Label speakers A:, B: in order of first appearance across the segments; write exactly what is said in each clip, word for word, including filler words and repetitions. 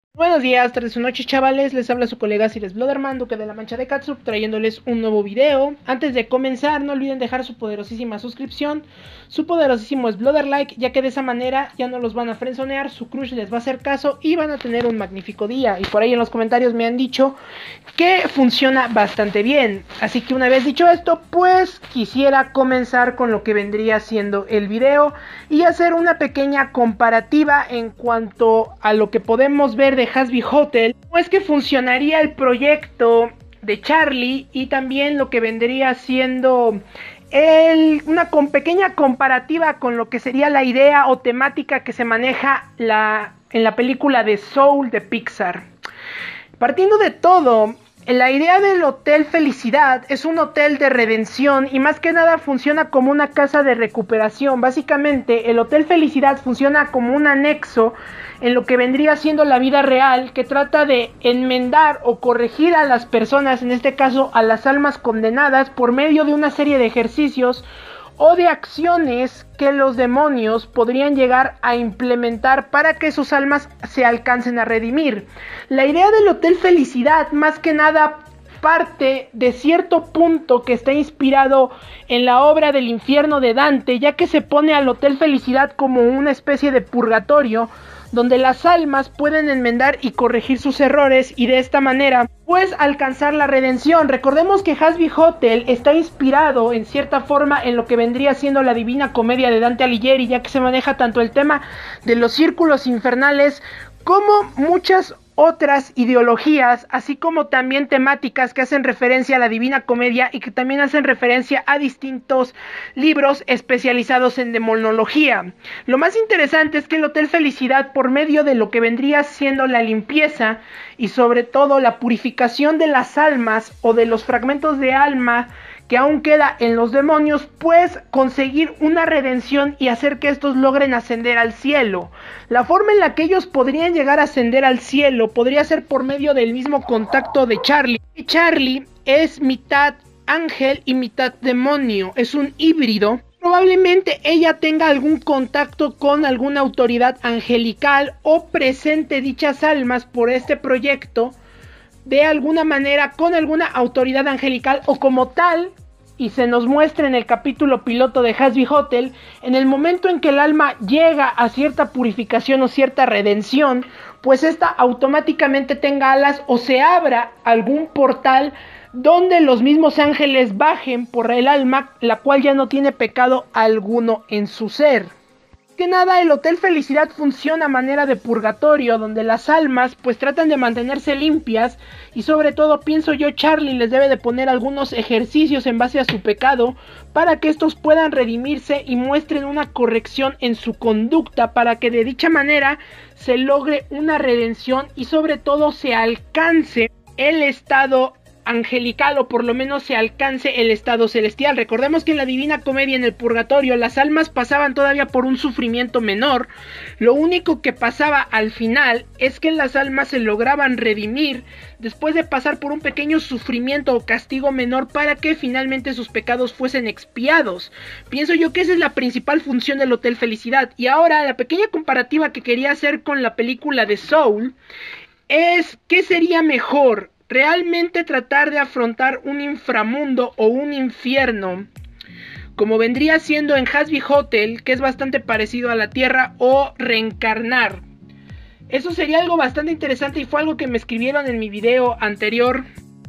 A: Buenos días, tardes o noches, chavales. Les habla su colega Cires Bloderman, Duque de la Mancha de Catsup, trayéndoles un nuevo video. Antes de comenzar, no olviden dejar su poderosísima suscripción, su poderosísimo Bloder Like, ya que de esa manera ya no los van a frenzonear, su crush les va a hacer caso y van a tener un magnífico día. Y por ahí en los comentarios me han dicho que funciona bastante bien. Así que una vez dicho esto, pues quisiera comenzar con lo que vendría siendo el video y hacer una pequeña comparativa en cuanto a lo que podemos ver de Hazbin Hotel, cómo es que funcionaría el proyecto de Charlie y también lo que vendría siendo el, una con pequeña comparativa con lo que sería la idea o temática que se maneja la, en la película de Soul de Pixar. Partiendo de todo, la idea del Hotel Felicidad es un hotel de redención y más que nada funciona como una casa de recuperación. Básicamente el Hotel Felicidad funciona como un anexo en lo que vendría siendo la vida real, que trata de enmendar o corregir a las personas, en este caso a las almas condenadas, por medio de una serie de ejercicios o de acciones que los demonios podrían llegar a implementar para que sus almas se alcancen a redimir. La idea del Hotel Felicidad más que nada parte de cierto punto que está inspirado en la obra del infierno de Dante, ya que se pone al Hotel Felicidad como una especie de purgatorio donde las almas pueden enmendar y corregir sus errores y de esta manera pues alcanzar la redención. Recordemos que Hazbin Hotel está inspirado en cierta forma en lo que vendría siendo la Divina Comedia de Dante Alighieri, ya que se maneja tanto el tema de los círculos infernales como muchas otras ideologías, así como también temáticas que hacen referencia a la Divina Comedia y que también hacen referencia a distintos libros especializados en demonología. Lo más interesante es que el Hotel Felicidad, por medio de lo que vendría siendo la limpieza y sobre todo la purificación de las almas o de los fragmentos de alma que aún queda en los demonios, pues conseguir una redención y hacer que estos logren ascender al cielo. La forma en la que ellos podrían llegar a ascender al cielo podría ser por medio del mismo contacto de Charlie. Charlie es mitad ángel y mitad demonio, es un híbrido. Probablemente ella tenga algún contacto con alguna autoridad angelical o presente dichas almas por este proyecto de alguna manera con alguna autoridad angelical o como tal, y se nos muestra en el capítulo piloto de Hazbin Hotel, en el momento en que el alma llega a cierta purificación o cierta redención, pues esta automáticamente tenga alas o se abra algún portal donde los mismos ángeles bajen por el alma, la cual ya no tiene pecado alguno en su ser. Que nada, el Hotel Felicidad funciona a manera de purgatorio, donde las almas pues tratan de mantenerse limpias y sobre todo pienso yo Charlie les debe de poner algunos ejercicios en base a su pecado para que estos puedan redimirse y muestren una corrección en su conducta para que de dicha manera se logre una redención y sobre todo se alcance el estado angelical o por lo menos se alcance el estado celestial. Recordemos que en la Divina Comedia, en el purgatorio, las almas pasaban todavía por un sufrimiento menor. Lo único que pasaba al final es que las almas se lograban redimir después de pasar por un pequeño sufrimiento o castigo menor para que finalmente sus pecados fuesen expiados. Pienso yo que esa es la principal función del Hotel Felicidad. Y ahora la pequeña comparativa que quería hacer con la película de Soul es ¿qué sería mejor? Realmente tratar de afrontar un inframundo o un infierno, como vendría siendo en Hazbin Hotel, que es bastante parecido a la Tierra, o reencarnar. Eso sería algo bastante interesante y fue algo que me escribieron en mi video anterior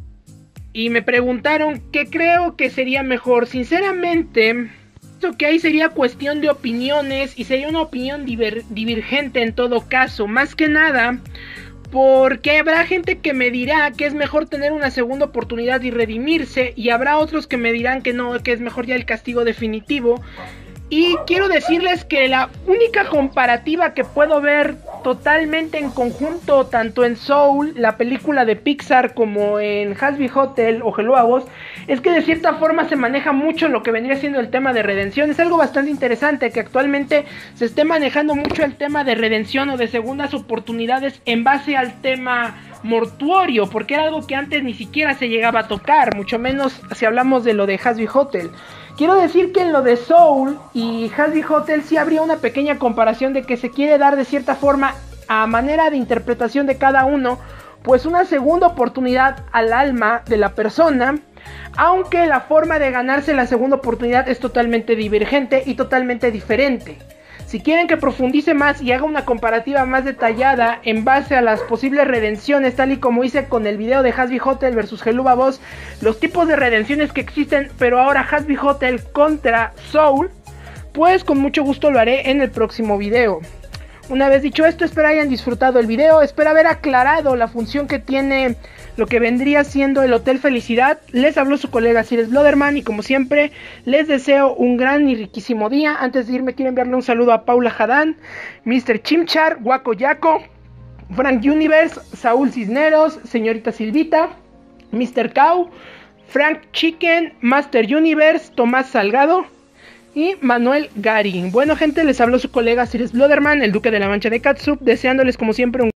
A: y me preguntaron qué creo que sería mejor. Sinceramente, lo que hay sería cuestión de opiniones y sería una opinión diver- divergente en todo caso, más que nada porque habrá gente que me dirá que es mejor tener una segunda oportunidad y redimirse, y habrá otros que me dirán que no, que es mejor ya el castigo definitivo. Y quiero decirles que la única comparativa que puedo ver totalmente en conjunto, tanto en Soul, la película de Pixar, como en Hazbin Hotel o Hello a Ghost, es que de cierta forma se maneja mucho lo que vendría siendo el tema de redención. Es algo bastante interesante que actualmente se esté manejando mucho el tema de redención o de segundas oportunidades en base al tema mortuorio, porque era algo que antes ni siquiera se llegaba a tocar, mucho menos si hablamos de lo de Hazbin Hotel. Quiero decir que en lo de Soul y Hazbin Hotel sí habría una pequeña comparación de que se quiere dar de cierta forma a manera de interpretación de cada uno, pues una segunda oportunidad al alma de la persona, aunque la forma de ganarse la segunda oportunidad es totalmente divergente y totalmente diferente. Si quieren que profundice más y haga una comparativa más detallada en base a las posibles redenciones, tal y como hice con el video de Hazbin Hotel versus Helluva Boss, los tipos de redenciones que existen, pero ahora Hazbin Hotel contra Soul, pues con mucho gusto lo haré en el próximo video. Una vez dicho esto, espero hayan disfrutado el video, espero haber aclarado la función que tiene lo que vendría siendo el Hotel Felicidad. Les habló su colega Cires Bloderman y como siempre les deseo un gran y riquísimo día. Antes de irme quiero enviarle un saludo a Paula Jadán, mister Chimchar, Guaco Yaco, Frank Universe, Saúl Cisneros, señorita Silvita, mister Cow, Frank Chicken, Master Universe, Tomás Salgado y Manuel Garin. Bueno gente, les habló su colega Cires Bloderman, el duque de la mancha de Catsup, deseándoles como siempre un